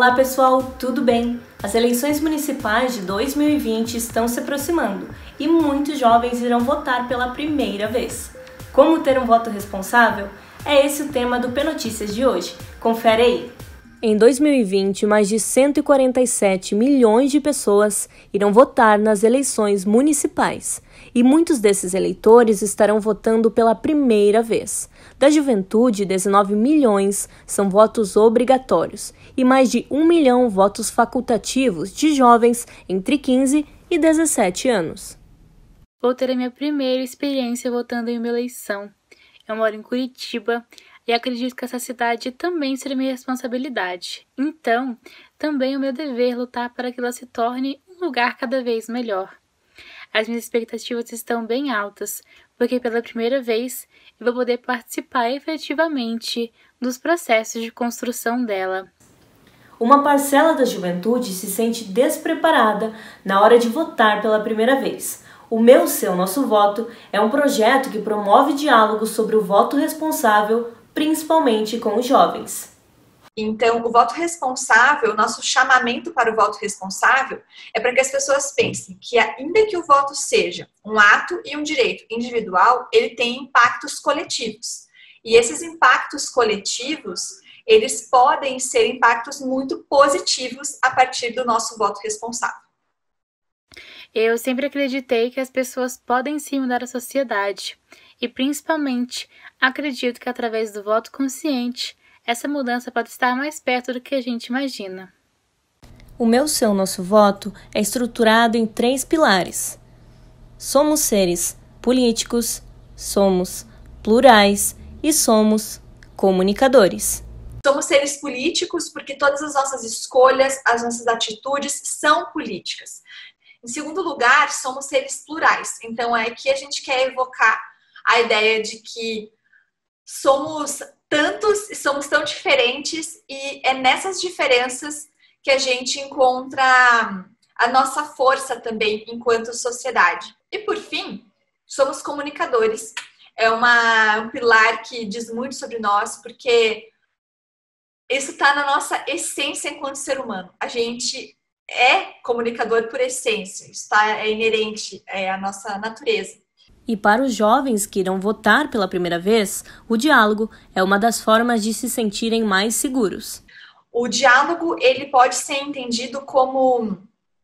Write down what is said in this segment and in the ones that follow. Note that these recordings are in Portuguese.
Olá pessoal, tudo bem? As eleições municipais de 2020 estão se aproximando e muitos jovens irão votar pela primeira vez. Como ter um voto responsável? É esse o tema do P-Notícias de hoje. Confere aí! Em 2020, mais de 147 milhões de pessoas irão votar nas eleições municipais, e muitos desses eleitores estarão votando pela primeira vez. Da juventude, 19 milhões são votos obrigatórios e mais de 1 milhão votos facultativos de jovens entre 15 e 17 anos. Vou ter a minha primeira experiência votando em uma eleição. Eu moro em Curitiba e acredito que essa cidade também será minha responsabilidade. Então, também é o meu dever lutar para que ela se torne um lugar cada vez melhor. As minhas expectativas estão bem altas, porque pela primeira vez eu vou poder participar efetivamente dos processos de construção dela. Uma parcela da juventude se sente despreparada na hora de votar pela primeira vez. O Meu, Seu, Nosso Voto é um projeto que promove diálogo sobre o voto responsável, principalmente com os jovens. Então, o voto responsável, nosso chamamento para o voto responsável é para que as pessoas pensem que, ainda que o voto seja um ato e um direito individual, ele tem impactos coletivos. E esses impactos coletivos, eles podem ser impactos muito positivos a partir do nosso voto responsável. Eu sempre acreditei que as pessoas podem sim mudar a sociedade. E, principalmente, acredito que através do voto consciente, essa mudança pode estar mais perto do que a gente imagina. O Meu, Seu, Nosso Voto é estruturado em 3 pilares. Somos seres políticos, somos plurais e somos comunicadores. Somos seres políticos porque todas as nossas escolhas, as nossas atitudes são políticas. Em segundo lugar, somos seres plurais. Então, é que a gente quer evocar a ideia de que somos tantos e somos tão diferentes, e é nessas diferenças que a gente encontra a nossa força também enquanto sociedade. E por fim, somos comunicadores. É um pilar que diz muito sobre nós, porque isso está na nossa essência enquanto ser humano. A gente é comunicador por essência, isso é inerente à nossa natureza. E para os jovens que irão votar pela primeira vez, o diálogo é uma das formas de se sentirem mais seguros. O diálogo, ele pode ser entendido como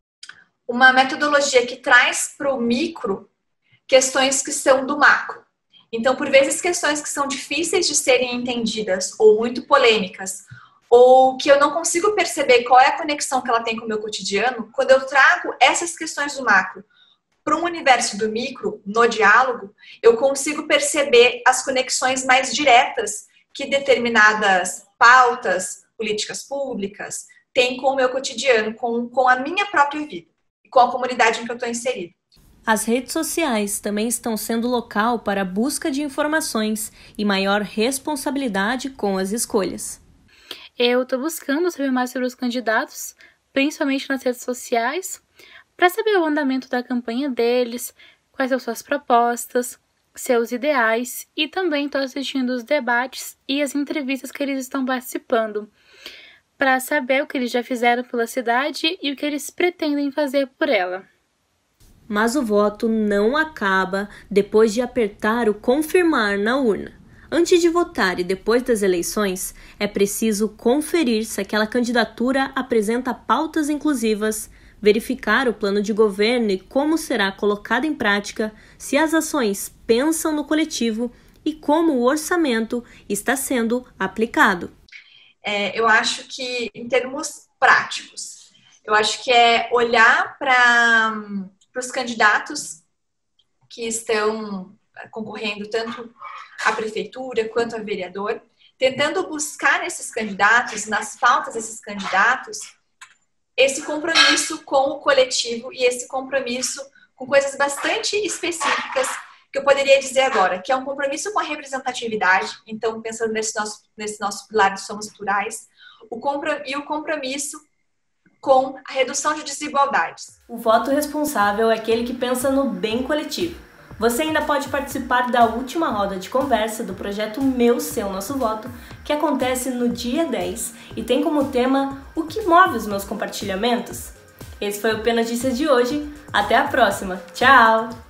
uma metodologia que traz para o micro questões que são do macro. Então, por vezes, questões que são difíceis de serem entendidas ou muito polêmicas, ou que eu não consigo perceber qual é a conexão que ela tem com o meu cotidiano, quando eu trago essas questões do macro para um universo do micro, no diálogo, eu consigo perceber as conexões mais diretas que determinadas pautas, políticas públicas, têm com o meu cotidiano, com a minha própria vida, com a comunidade em que eu estou inserida. As redes sociais também estão sendo local para a busca de informações e maior responsabilidade com as escolhas. Eu estou buscando saber mais sobre os candidatos, principalmente nas redes sociais, para saber o andamento da campanha deles, quais são suas propostas, seus ideais, e também estou assistindo os debates e as entrevistas que eles estão participando, para saber o que eles já fizeram pela cidade e o que eles pretendem fazer por ela. Mas o voto não acaba depois de apertar o confirmar na urna. Antes de votar e depois das eleições, é preciso conferir se aquela candidatura apresenta pautas inclusivas, verificar o plano de governo e como será colocado em prática, se as ações pensam no coletivo e como o orçamento está sendo aplicado. Eu acho que, em termos práticos, eu acho que é olhar para os candidatos que estão concorrendo tanto à prefeitura quanto a vereador, tentando buscar nesses candidatos, nas pautas desses candidatos, esse compromisso com o coletivo e esse compromisso com coisas bastante específicas que eu poderia dizer agora, que é um compromisso com a representatividade, então pensando nesse nosso pilar de somos plurais, e o compromisso com a redução de desigualdades. O voto responsável é aquele que pensa no bem coletivo. Você ainda pode participar da última roda de conversa do projeto Meu, Seu, Nosso Voto, que acontece no dia 10 e tem como tema o que move os meus compartilhamentos. Esse foi o P Notícias de hoje. Até a próxima. Tchau!